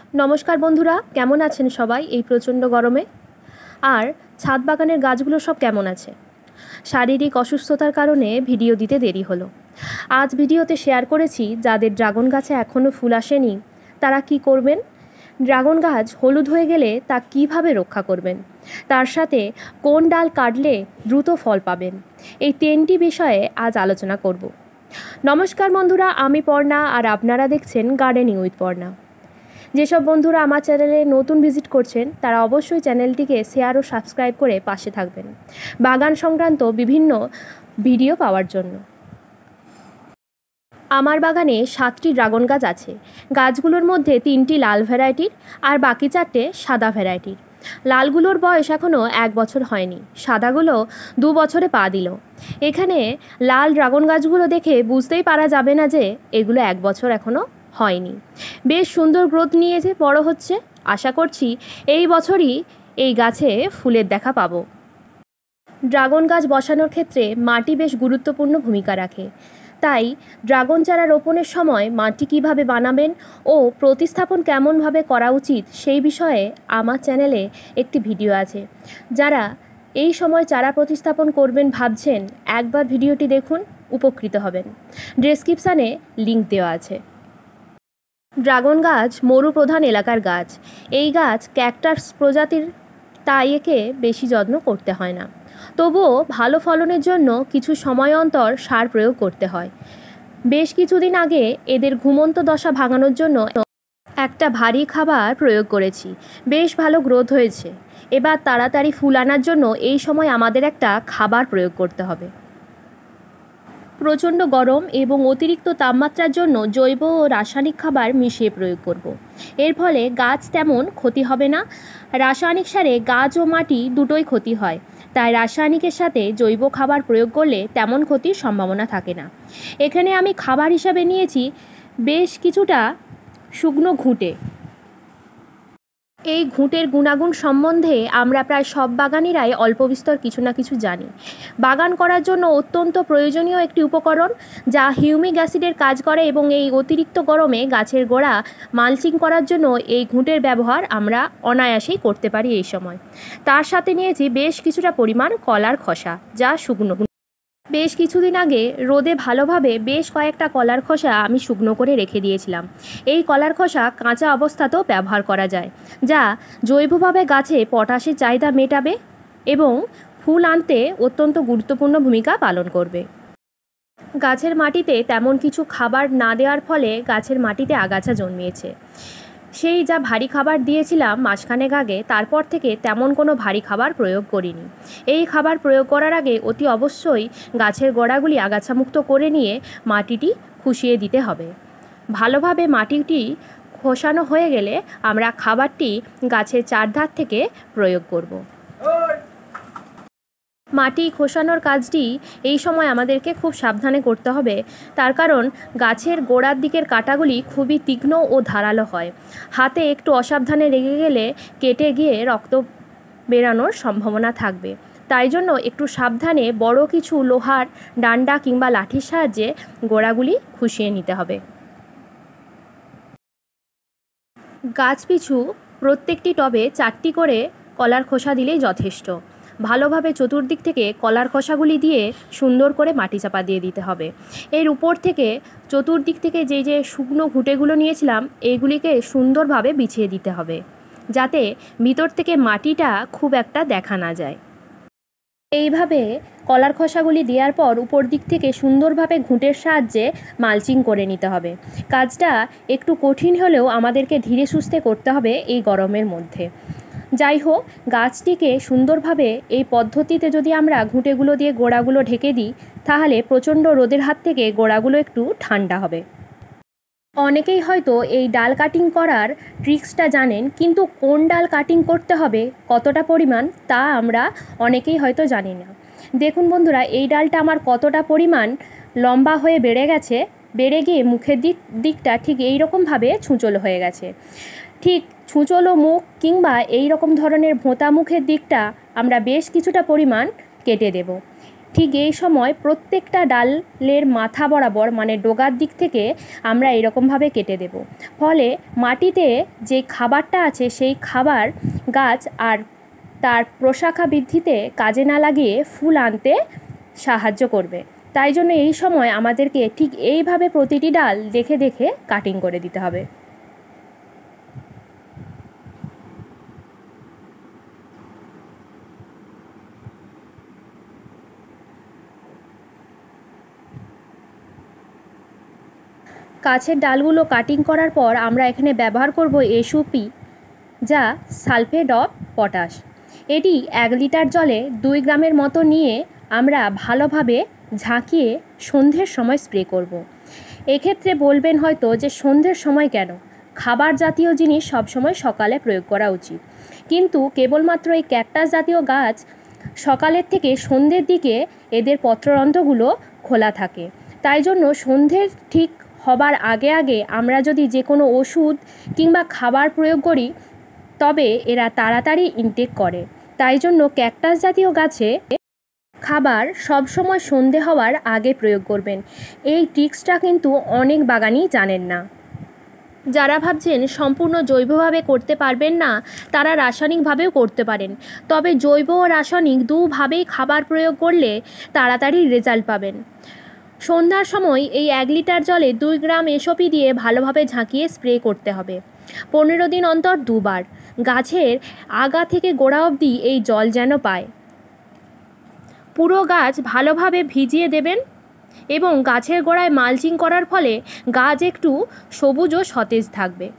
नमस्कार बंधुरा केमन आছেন সবাই এই প্রচণ্ড গরমে। আর ছাদ বাগানের গাছগুলো সব কেমন আছে? শারীরিক অসুস্থতার কারণে ভিডিও দিতে দেরি হলো। আজ ভিডিওতে শেয়ার করেছি যাদের ড্রাগন গাছে এখনও ফুল আসেনি তারা কি করবেন, ড্রাগন গাছ হলুদ হয়ে গেলে তা কিভাবে রক্ষা করবেন, তার সাথে কোন ডাল কাটলে দ্রুত ফল পাবেন, এই 3টি বিষয়ে আজ আলোচনা করব। নমস্কার বন্ধুরা, আমি পর্ণা আর আপনারা দেখছেন গার্ডেনিং উইথ পর্ণা। যেসব বন্ধুরা আমার চ্যানেলে নতুন ভিজিট করছেন তারা অবশ্যই চ্যানেলটিকে শেয়ার ও সাবস্ক্রাইব করে পাশে থাকবেন বাগান সংক্রান্ত বিভিন্ন ভিডিও পাওয়ার জন্য। আমার বাগানে 7টি ড্রাগন গাছ আছে। গাছগুলোর মধ্যে 3টি লাল ভ্যারাইটির আর বাকি 4টে সাদা ভ্যারাইটির। লালগুলোর বয়স এখনও 1 বছর হয়নি, সাদাগুলো 2 বছরে পা দিল। এখানে লাল ড্রাগন গাছগুলো দেখে বুঝতেই পারা যাবে না যে এগুলো 1 বছর এখনও হয়নি। বেশ সুন্দর গ্রোথ নিয়েছে, বড় হচ্ছে। আশা করছি এই বছরই এই গাছে ফুলের দেখা পাবো। ড্রাগন গাছ বসানোর ক্ষেত্রে মাটি বেশ গুরুত্বপূর্ণ ভূমিকা রাখে। তাই ড্রাগন চারা রোপণের সময় মাটি কিভাবে বানাবেন ও প্রতিস্থাপন কেমনভাবে করা উচিত সেই বিষয়ে আমার চ্যানেলে একটি ভিডিও আছে। যারা এই সময় চারা প্রতিস্থাপন করবেন ভাবছেন একবার ভিডিওটি দেখুন, উপকৃত হবেন। ডেসক্রিপশানে লিংক দেওয়া আছে। ড্রাগন গাছ মরুপ্রধান এলাকার গাছ। এই গাছ ক্যাকটাস প্রজাতির, তাই একে বেশি যত্ন করতে হয় না। তবুও ভালো ফলনের জন্য কিছু সময় অন্তর সার প্রয়োগ করতে হয়। বেশ কিছুদিন আগে এদের ঘুমন্ত দশা ভাঙানোর জন্য একটা ভারী খাবার প্রয়োগ করেছি। বেশ ভালো গ্রোথ হয়েছে। এবার তাড়াতাড়ি ফুল আনার জন্য এই সময় আমাদের একটা খাবার প্রয়োগ করতে হবে। প্রচণ্ড গরম এবং অতিরিক্ত তাপমাত্রার জন্য জৈব ও রাসায়নিক খাবার মিশিয়ে প্রয়োগ করব। এর ফলে গাছ তেমন ক্ষতি হবে না। রাসায়নিক সারে গাছ ও মাটি দুটোই ক্ষতি হয়, তাই রাসায়নিকের সাথে জৈব খাবার প্রয়োগ করলে তেমন ক্ষতির সম্ভাবনা থাকে না। এখানে আমি খাবার হিসাবে নিয়েছি বেশ কিছুটা শুকনো ঘুঁটে। এই ঘুঁটের গুণাগুণ সম্বন্ধে আমরা প্রায় সব বাগানিরাই অল্প বিস্তর কিছু না কিছু জানি। বাগান করার জন্য অত্যন্ত প্রয়োজনীয় একটি উপকরণ যা হিউমিক অ্যাসিডের কাজ করে এবং এই অতিরিক্ত গরমে গাছের গোড়া মালচিং করার জন্য এই ঘুঁটের ব্যবহার আমরা অনায়াসেই করতে পারি এই সময়। তার সাথে নিয়েছি বেশ কিছুটা পরিমাণ কলার খোসা, যা শুকনো। বেশ কিছুদিন আগে রোদে ভালোভাবে বেশ কয়েকটা কলার খোসা আমি শুকনো করে রেখে দিয়েছিলাম। এই কলার খোসা কাঁচা অবস্থাতেও ব্যবহার করা যায়, যা জৈবভাবে গাছে পটাশের চাহিদা মেটাবে এবং ফুল আনতে অত্যন্ত গুরুত্বপূর্ণ ভূমিকা পালন করবে। গাছের মাটিতে তেমন কিছু খাবার না দেওয়ার ফলে গাছের মাটিতে আগাছা জন্মিয়েছে। সেই যা ভারী খাবার দিয়েছিলাম মাসখানেক আগে, তারপর থেকে তেমন কোনো ভারী খাবার প্রয়োগ করিনি। এই খাবার প্রয়োগ করার আগে অতি অবশ্যই গাছের গোড়াগুলি আগাছামুক্ত করে নিয়ে মাটিটি খুশিয়ে দিতে হবে। ভালোভাবে মাটিটি খোসানো হয়ে গেলে আমরা খাবারটি গাছের চারধার থেকে প্রয়োগ করব। মাটি খোসানোর কাজটি এই সময় আমাদেরকে খুব সাবধানে করতে হবে, তার কারণ গাছের গোড়ার দিকের কাঁটাগুলি খুবই তীক্ষ্ণ ও ধারালো হয়। হাতে একটু অসাবধানে লেগে গেলে কেটে গিয়ে রক্ত বেরানোর সম্ভাবনা থাকবে। তাই জন্য একটু সাবধানে বড় কিছু লোহার ডান্ডা কিংবা লাঠির সাহায্যে গোড়াগুলি খুশিয়ে নিতে হবে। গাছ পিছু প্রত্যেকটি টবে 4টি করে কলার খোসা দিলেই যথেষ্ট। ভালোভাবে চতুর্দিক থেকে কলার খোসাগুলি দিয়ে সুন্দর করে মাটি চাপা দিয়ে দিতে হবে। এর উপর থেকে চতুর্দিক থেকে যে শুকনো ঘুঁটেগুলো নিয়েছিলাম এইগুলিকে সুন্দরভাবে বিছিয়ে দিতে হবে, যাতে ভিতর থেকে মাটিটা খুব একটা দেখা না যায়। এইভাবে কলার খোসাগুলি দেওয়ার পর উপর দিক থেকে সুন্দরভাবে ঘুঁটের সাহায্যে মালচিং করে নিতে হবে। কাজটা একটু কঠিন হলেও আমাদেরকে ধীরে সুস্থে করতে হবে এই গরমের মধ্যে। যাই হোক, গাছটিকে সুন্দরভাবে এই পদ্ধতিতে যদি আমরা ঘুঁটেগুলো দিয়ে গোড়াগুলো ঢেকে দিই তাহলে প্রচণ্ড রোদের হাত থেকে গোড়াগুলো একটু ঠান্ডা হবে। অনেকেই হয়তো এই ডাল কাটিং করার ট্রিক্সটা জানেন, কিন্তু কোন ডাল কাটিং করতে হবে, কতটা পরিমাণ, তা আমরা অনেকেই হয়তো জানি না। দেখুন বন্ধুরা, এই ডালটা আমার কতটা পরিমাণ লম্বা হয়ে বেড়ে গেছে, বেড়ে গিয়ে মুখের দিকটা ঠিক এই রকমভাবে ছুঁচলো হয়ে গেছে। ঠিক ছুঁচলো মুখ কিংবা এই রকম ধরনের ভোঁতা মুখের দিকটা আমরা বেশ কিছুটা পরিমাণ কেটে দেব। ঠিক এই সময় প্রত্যেকটা ডালের মাথা বরাবর মানে ডগার দিক থেকে আমরা এরকমভাবে কেটে দেব। ফলে মাটিতে যে খাবারটা আছে সেই খাবার গাছ আর তার প্রশাখা বৃদ্ধিতে কাজে না লাগিয়ে ফুল আনতে সাহায্য করবে। তাই জন্য এই সময় আমাদেরকে ঠিক এইভাবে প্রতিটি ডাল দেখে দেখে কাটিং করে দিতে হবে। গাছের ডালগুলো কাটিং করার পর আমরা এখানে ব্যবহার করব এসওপি, যা সালফেট অফ পটাশ। এটি 1 লিটার জলে 2 গ্রামের মতো নিয়ে আমরা ভালোভাবে ঝাঁকিয়ে সন্ধ্যের সময় স্প্রে করব। এক্ষেত্রে বলবেন হয়তো যে সন্ধ্যের সময় কেন? খাবার জাতীয় জিনিস সবসময় সকালে প্রয়োগ করা উচিত, কিন্তু কেবলমাত্র এই ক্যাকটাস জাতীয় গাছ সকালের থেকে সন্ধ্যের দিকে এদের পত্ররন্ধ্রগুলো খোলা থাকে। তাই জন্য সন্ধ্যের ঠিক হবার আগে আগে আমরা যদি যে কোনো ওষুধ কিংবা খাবার প্রয়োগ করি তবে এরা তাড়াতাড়ি ইনটেক করে। তাই জন্য ক্যাকটাস জাতীয় গাছে খাবার সবসময় সন্ধে হওয়ার আগে প্রয়োগ করবেন। এই ট্রিক্সটা কিন্তু অনেক বাগানই জানেন না। যারা ভাবছেন সম্পূর্ণ জৈবভাবে করতে পারবেন না তারা রাসায়নিকভাবেও করতে পারেন, তবে জৈব ও রাসায়নিক দুভাবেই খাবার প্রয়োগ করলে তাড়াতাড়ি রেজাল্ট পাবেন। সন্ধ্যার সময় এই 1 লিটার জলে 2 গ্রাম এসওপি দিয়ে ভালোভাবে ঝাঁকিয়ে স্প্রে করতে হবে। 15 দিন অন্তর 2 বার। গাছের আগা থেকে গোড়া অবধি এই জল যেন পায়। পুরো গাছ ভালোভাবে ভিজিয়ে দেবেন এবং গাছের গোড়ায় মালচিং করার ফলে গাছ একটু সবুজ ও সতেজ থাকবে।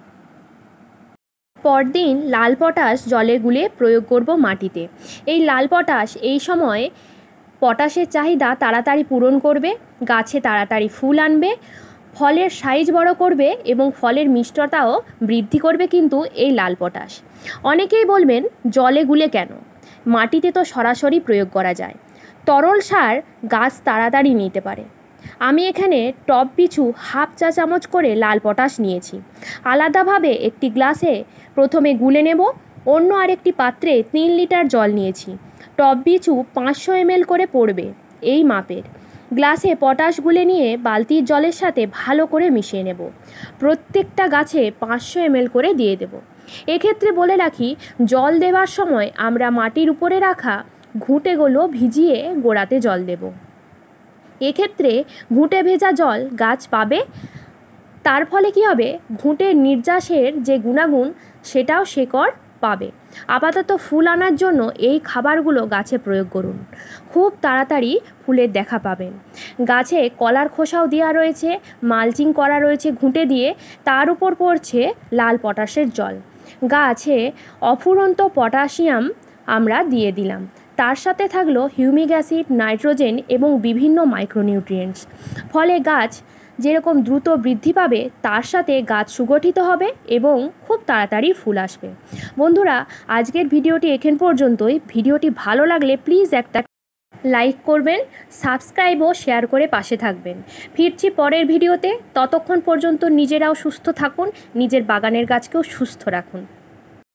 পরদিন লাল পটাশ জলে গুলে প্রয়োগ করব মাটিতে। এই লাল পটাশ এই সময় পটাশের চাহিদা তাড়াতাড়ি পূরণ করবে, গাছে তাড়াতাড়ি ফুল আনবে, ফলের সাইজ বড় করবে এবং ফলের মিষ্টতাও বৃদ্ধি করবে কিন্তু এই লাল পটাশ। অনেকেই বলবেন জলে গুলে কেন? মাটিতে তো সরাসরি প্রয়োগ করা যায়। তরল সার গাছ তাড়াতাড়ি নিতে পারে। আমি এখানে টব পিছু হাফ চা চামচ করে লাল পটাশ নিয়েছি। আলাদাভাবে একটি গ্লাসে প্রথমে গুলে নেব। অন্য আরেকটি পাত্রে 3 লিটার জল নিয়েছি। টব পিছু 500 ml করে পড়বে এই মাপের। গ্লাসে পটাশ গুলে নিয়ে বালতির জলের সাথে ভালো করে মিশিয়ে নেব। প্রত্যেকটা গাছে 500 ml করে দিয়ে দেব। এক্ষেত্রে বলে রাখি, জল দেওয়ার সময় আমরা মাটির উপরে রাখা ঘুঁটেগুলো ভিজিয়ে গোড়াতে জল দেব। এক্ষেত্রে ঘুঁটে ভেজা জল গাছ পাবে, তার ফলে কি হবে? ঘুঁটের নির্যাসের যে গুণাগুণ সেটাও শেকড় পাবে। আপাতত ফুল আনার জন্য এই খাবারগুলো গাছে প্রয়োগ করুন, খুব তাড়াতাড়ি ফুলের দেখা পাবেন। গাছে কলার খোসাও দেওয়া রয়েছে, মালচিং করা রয়েছে ঘুঁটে দিয়ে, তার উপর পড়ছে লাল পটাশের জল। গাছে অফুরন্ত পটাশিয়াম আমরা দিয়ে দিলাম, তার সাথে থাকলো হিউমিক অ্যাসিড, নাইট্রোজেন এবং বিভিন্ন মাইক্রোনিউট্রিয়েন্টস। ফলে গাছ যেরকম দ্রুত বৃদ্ধি পাবে তার সাথে গাছ সুগঠিত হবে এবং খুব তাড়াতাড়ি ফুল আসবে। বন্ধুরা, আজকের ভিডিওটি এখান পর্যন্তই। ভিডিওটি ভালো লাগলে প্লিজ একটা লাইক করবেন, সাবস্ক্রাইব ও শেয়ার করে পাশে থাকবেন। ফিরছি পরের ভিডিওতে। ততক্ষণ পর্যন্ত নিজেরাও সুস্থ থাকুন, নিজের বাগানের গাছকেও সুস্থ রাখুন।